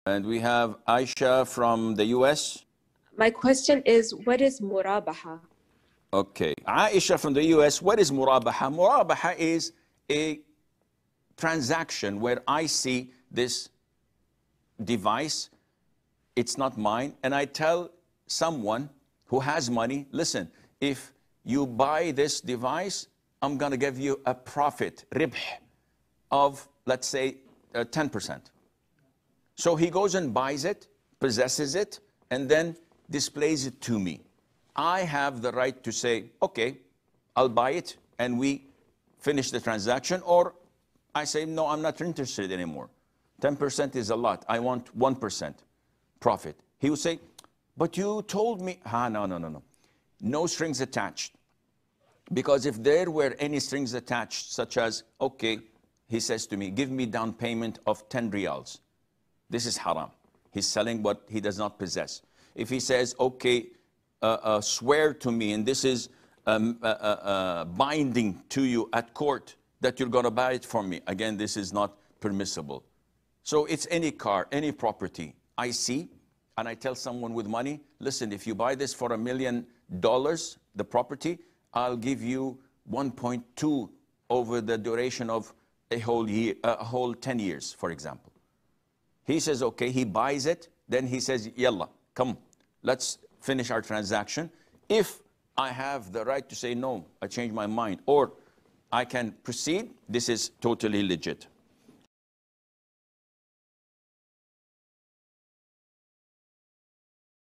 And we have Aisha from the US. My question is, what is murabaha? Okay. Aisha from the US, what is murabaha? Murabaha is a transaction where I see this device, it's not mine, and I tell someone who has money, listen, if you buy this device, I'm going to give you a profit, ribh, of, let's say, 10%. So he goes and buys it, possesses it, and then displays it to me. I have the right to say, okay, I'll buy it, and we finish the transaction, or I say, no, I'm not interested anymore. 10% is a lot. I want 1% profit. He would say, but you told me, no. No strings attached. Because if there were any strings attached, such as, okay, he says to me, give me down payment of 10 riyals. This is haram. He's selling what he does not possess. If he says, okay, swear to me, and this is binding to you at court, that you're going to buy it for me. Again, this is not permissible. So it's any car, any property I see, and I tell someone with money, listen, if you buy this for $1 million, the property, I'll give you 1.2 over the duration of a whole year, a whole 10 years, for example. He says, okay, he buys it, then he says, yalla, come, let's finish our transaction. If I have the right to say, no, I changed my mind, or I can proceed, this is totally legit.